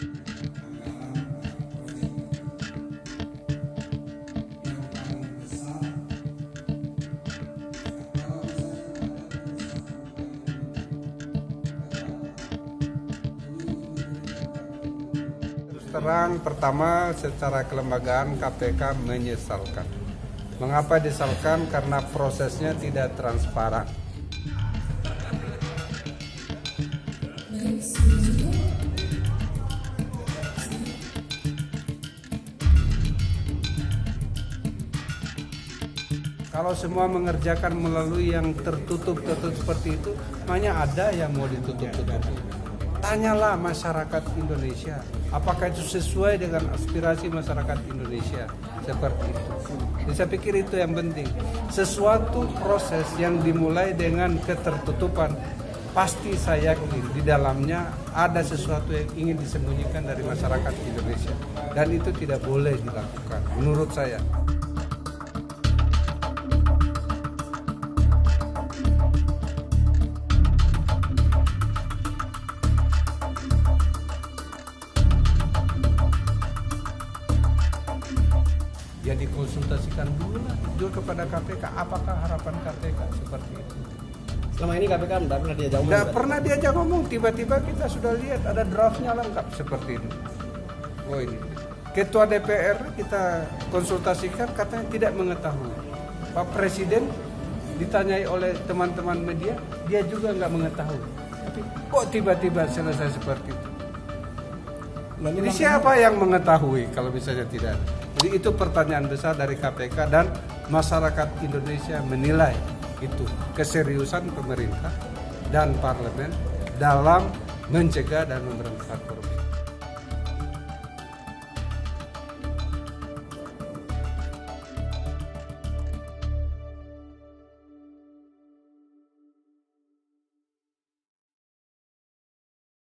Terang, pertama secara kelembagaan KPK menyesalkan. Mengapa disesalkan? Karena prosesnya tidak transparan. Kalau semua mengerjakan melalui yang tertutup seperti itu, makanya ada yang mau ditutup-tutup. Tanyalah masyarakat Indonesia, apakah itu sesuai dengan aspirasi masyarakat Indonesia seperti itu. Jadi saya pikir itu yang penting. Sesuatu proses yang dimulai dengan ketertutupan, pasti saya yakin di dalamnya ada sesuatu yang ingin disembunyikan dari masyarakat Indonesia. Dan itu tidak boleh dilakukan, menurut saya. Ya dikonsultasikan dulu lah juga kepada KPK, apakah harapan KPK seperti itu. Selama ini KPK tidak pernah diajak ngomong? Tidak pernah diajak ngomong, tiba-tiba kita sudah lihat ada draftnya lengkap seperti ini. Oh ini, Ketua DPR kita konsultasikan katanya tidak mengetahui. Pak Presiden ditanyai oleh teman-teman media, dia juga nggak mengetahui. Tapi kok tiba-tiba selesai seperti itu? Jadi siapa yang mengetahui kalau misalnya tidak? Jadi itu pertanyaan besar dari KPK dan masyarakat Indonesia menilai itu keseriusan pemerintah dan parlemen dalam mencegah dan memberantas korupsi.